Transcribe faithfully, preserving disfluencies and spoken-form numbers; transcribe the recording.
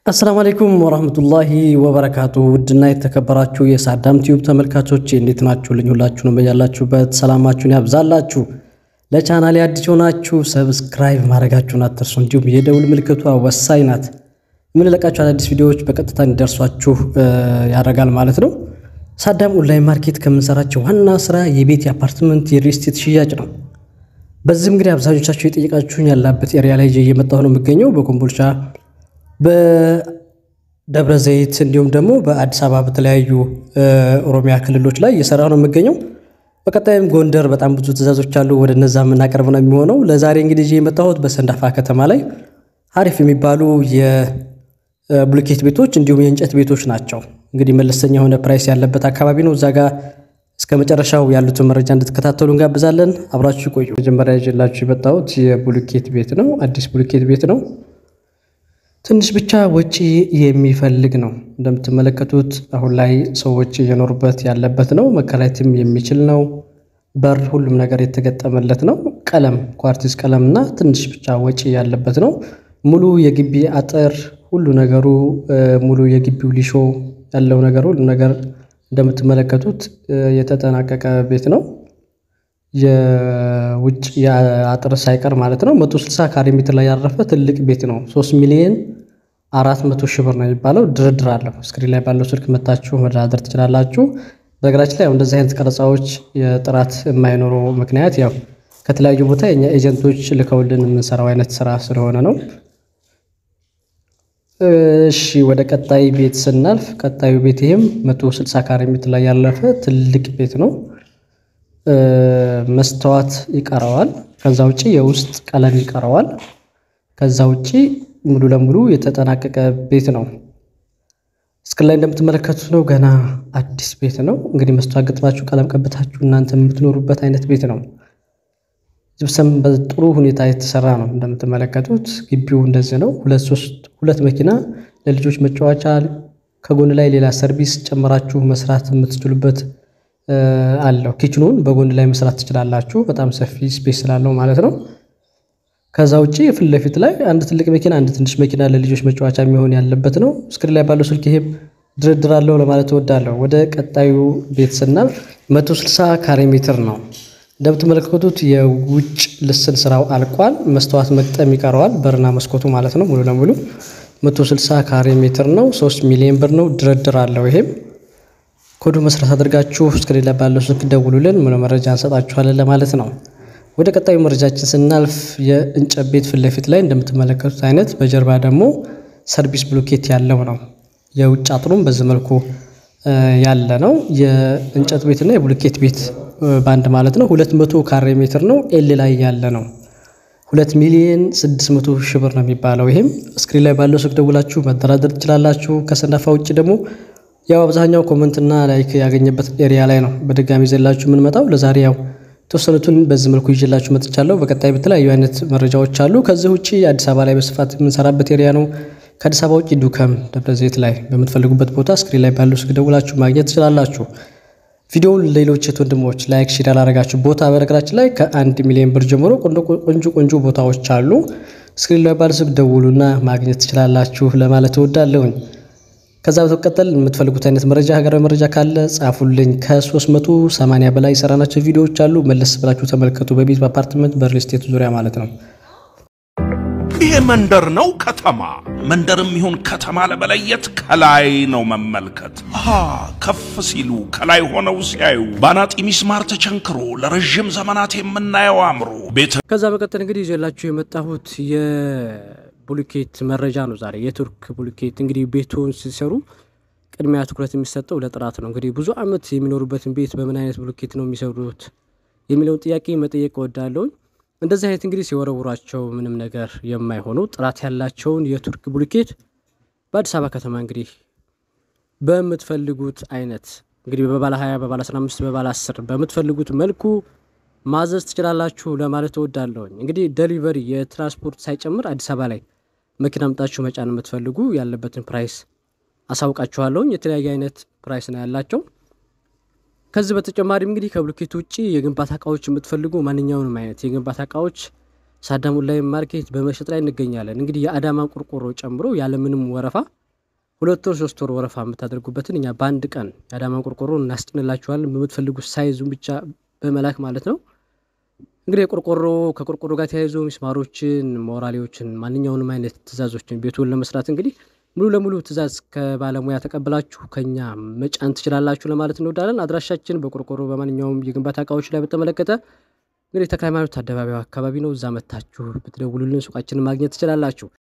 السلام عليكم ورحمة الله وبركاته ودنا يتكبراتشو يسعدام تيوب تملكاتوچ እንዴት ናችሁልኝ ሁላችሁንም በያላችሁበት ሰላማችሁን ያብዛላችሁ ለቻናሌ አዲስ ሆናችሁ ሰብስክራይብ ማድረጋችሁን አትርሱ እንዲሁም የደውል ምልክቷ ወሳኝ ናት የምንለቃችሁ አዲስ ቪዲዮዎች በቀጥታ እንዲደርሷችሁ ያደርጋል ማለት ነው ሳዳም ኦንላይን ማርኬት ከምንሰራቸው ዋና ስራ የቤት የአፓርትመንት የሪል ስቴት ሽያጭ ነው በዚህም እንግዲህ አብዛኞቻችሁ የጠየቃችሁኝ ያላበት ኤሪያ ላይ እየመጣሁ ነው የምገኘው በኮምቦልቻ በደብረ ዘይት እንዲሁም ደግሞ በአዲስ አበባ በተለያዩ ኦሮሚያ ክልሎች ላይ እየሰራሁ ነው የምገኘው በቀጣይም ጎንደር በጣም ብዙ ትዕዛዞች አሉ ወደ እነዛ ምናቀርብ ነው የሚሆነው ለዛሬ እንግዲህ የመጣሁት በሰንዳፋ ከተማ ላይ አሪፍ የሚባሉ የብሎኬት ቤቶች እንዲሁም የእንጨት ቤቶች ናቸው እንግዲህ መለስተኛ የሆነ ፕራይስ ያለበት አካባቢ ነው እዛጋ እስከመጨረሻው ያሉትን መረጃ እንድትከታተሉ እንጋብዛለን አብራችሁ ቆዩ መጀመሪያ ይዤላችሁ የመጣሁት የብሎኬት ቤት ነው አዲስ ብሎኬት ቤት ነው ትንሽ ብቻ ወጪ የሚፈልግ ነው እንደምትመለከቱት አሁን ላይ ሰዎች እየኖሩበት ያለበት ነው መከራየትም የሚችል ነው በር ሁሉም ነገር የተገጠመለት ነው ቀለም ኳርቲዝ ቀለምና ትንሽ ብቻ ወጪ ያለበት ነው ሙሉ የግቢ አጥር ሁሉ ነገሩ ሙሉ የግቢው ሊሾ ያለው ነገር ሁሉ ነገር እንደምትመለከቱት የተጠናቀቀ ቤት ነው የውጭ የአጥር ሳይቀር ማለት ነው መቶ ስልሳ ካሬ ሜትር ላይ ያረፈ ትልቅ ቤት ነው ሶስት ሚሊዮን አራት መቶ ሺህ ብር ነው የሚባለው ድርድር አለው ስክሪን ላይ ባለው ስልክ መታችሁ መደራደር ትችላላችሁ በግራችን ላይ እንደዚህ አይነት ቀረጻዎች የጥራት የማይኖሩ ምክንያት ያው ከተለያዩ ቦታ የኛ ኤጀንቶች ልከውልን የምንሰራው አይነት ስራ ስለሆነ ነው እሺ ወደ ቀጣይ ቤት ስናልፍ ቀጣዩ ቤት ይሄም መቶ ስልሳ ካሬ ሜትር ላይ ያለፈ ትልቅ ቤት ነው መስተዋት ይቀራዋል ከዛ ውጪ የውስጥ ቀለም ይቀራዋል ከዛ ውጪ ሙሉ ለሙሉ የተጠናቀቀ ቤት ነው እስከላይ እንደምትመለከቱት ነው ገና አዲስ ቤት ነው እንግዲህ መስተዋት ገጥማችሁ ቀለም ቀብታችሁ እናንተ የምትኖሩበት አይነት ቤት ነው ጅብሰም በጥሩ ሁኔታ የተሰራ ነው እንደምትመለከቱት ግቢው እንደዚህ ነው ሁለት ሶስት ሁለት መኪና ለልጆች መጫወቻ ከጎን ላይ ሌላ ሰርቪስ ጨምራችሁ መስራት የምትችሉበት አለው ኪችኑን በጎን ላይ መስራት ትችላላችሁ በጣም ሰፊ ስፔስ ስላለው ማለት ነው ከዛ ውጪ ፊት ለፊት ላይ አንድ ትልቅ መኪና አንድ ትንሽ መኪና ለልጆች መጫወቻ የሚሆን ያለበት ነው ስክሪን ላይ ባለው ስልክ ይሄ ድርድር አለው ለማለት እወዳለሁ ወደ ቀጣዩ ቤት ስናልፍ መቶ ስልሳ ካሬ ሜትር ነው እንደምትመለከቱት የውጭ ልስን ስራው አልቋል መስተዋት መግጠም ይቀረዋል በርና መስኮቱ ማለት ነው ሙሉ ለሙሉ መቶ ስልሳ ካሬ ሜትር ነው ሶስት ሚሊዮን ብር ነው ድርድር አለው ይሄም ኮዱ መስራት አድርጋችሁ ስክሪን ላይ ባለው ስልክ ደውሉልን ሙሉ መረጃ እንሰጣችኋለን ለማለት ነው ወደ ቀጣዩ መረጃችን ስናልፍ የእንጨት ቤት ፊት ለፊት ላይ እንደምትመለከቱት አይነት በጀርባ ደግሞ ሰርቪስ ብሎኬት ያለው ነው የውጭ አጥሩም በዚህ መልኩ ያለ ነው የእንጨት ቤትና የብሎኬት ቤት ባንድ ማለት ነው ሁለት መቶ ካሬ ሜትር ነው ኤል ላይ ያለ ነው ሁለት ሚሊዮን ስድስት መቶ ሺህ ብር ነው የሚባለው ይሄም ስክሪን ላይ ባለው ስልክ ደውላችሁ መደራደር ትችላላችሁ ከሰንዳፋ ውጪ ደግሞ ያው አብዛኛው ኮሜንት እና ላይክ ያገኘበት ኤሪያ ላይ ነው በድጋሚ ዘላችሁ ምን መጣው ለዛሬ ያው ተወሰኑትን በዚህ መልኩ ይዤላችሁ መጥቻለሁ በቀጣይ በተለያዩ አይነት መረጃዎች አሉ ከዚህ ውጪ አዲስ አበባ ላይ በስፋት የምንሰራበት ኤሪያ ነው ከአዲስ አበባ ውጪ ዱከም ደብረ ዘይት ላይ በመትፈልጉበት ቦታ ስክሪን ላይ ባለው ስልክ ደውላችሁ ማግኘት ትችላላችሁ ቪዲዮውን ሌሎች ወንድሞች ላይክ ሼር አላረጋችሁ ቦታ በነገራችን ላይ ከአንድ ሚሊዮን ብር ጀምሮ ቆንጆ ቆንጆ ቦታዎች አሉ ስክሪን ላይ ባለው ስልክ ደውሉና ማግኘት ትችላላችሁ ለማለት እወዳለሁ ከዛ በተቀጠል የምትፈልጉት አይነት መረጃ ሀገራዊ መረጃ ካለ ጻፉልኝ ከ380 በላይ ሰራናቸው ቪዲዮዎች አሉ መለስ ብላችሁ ተመልከቱ በቤት በአፓርትመንት በሪል ስቴት ዙሪያ ማለት ነው ይሄ መንደር ነው ከተማ መንደርም ይሁን ከተማ ለበለየት ከላይ ነው መመልከት አሃ ከፍ ሲሉ ከላይ ሆነው ሲያዩ ባናጢ ሚስማር ተቸንክሮ ለረጅም ዘመናት የምናየው አምሮ ቤት ከዛ በቀጠል እንግዲህ ይዤላችሁ የመጣሁት የ ብሎኬት መረጃ ነው ዛሬ የቱርክ ብሎኬት እንግዲህ ቤቱን ሲሰሩ ቅድሚያ ትኩረት የሚሰጠው ለጥራት ነው እንግዲህ ብዙ አመት የሚኖሩበትን ቤት በምን አይነት ብሎኬት ነው የሚሰሩት የሚለውን ጥያቄ መጠየቅ እወዳለሁ እንደዚህ አይነት እንግዲህ ሲወረውራቸው ምንም ነገር የማይሆኑ ጥራት ያላቸውን የቱርክ ብሎኬት በአዲስ አበባ ከተማ እንግዲህ በመትፈልጉት አይነት እንግዲህ በባለ ሃያ በባለ አስራ አምስት በባለ አስር በመትፈልጉት መልኩ ማዘዝ ትችላላችሁ ለማለት እወዳለሁ እንግዲህ ዴሊቨሪ የትራንስፖርት ሳይጨምር አዲስ አበባ ላይ መኪና አምጣችሁ መጫን የምትፈልጉ ያለበትን ፕራይስ አሳውቃችኋለሁ የተለያየ አይነት ፕራይስ ነው ያላቸው ከዚህ በተጨማሪም እንግዲህ ከብሎኬት ውጪ የግንባታ ዕቃዎች የምትፈልጉ ማንኛውንም አይነት የግንባታ ዕቃዎች ሳዳም ኦንላይን ማርኬት በመሸጥ ላይ እንገኛለን። እንግዲህ የአዳማ ቆርቆሮ ጨምሮ ያለምንም ወረፋ ሁለት ወር ሶስት ወር ወረፋ የምታደርጉበትን እኛ በአንድ ቀን የአዳማ ቆርቆሮ እናስጭንላችኋለን በምትፈልጉት ሳይዙን ብቻ በመላክ ማለት ነው። እንግዲህ ቆርቆሮ ከቆርቆሮ ጋር ተያይዞ ሚስማሮችን ሞራሊዎችን ማንኛውንም አይነት ትዕዛዞችን ቤቱን ለመስራት እንግዲህ ሙሉ ለሙሉ ትዕዛዝ ከባለሙያ ተቀበላችሁ ከኛ መጫን ትችላላችሁ ለማለት እንወዳለን። አድራሻችን በቆርቆሮ በማንኛውም የግንባታ እቃዎች ላይ በተመለከተ እንግዲህ ተክለ ሃይማኖት አደባባዩ አካባቢ ነው። እዛ መታችሁ ብትደውሉልን ሱቃችንን ማግኘት ትችላላችሁ።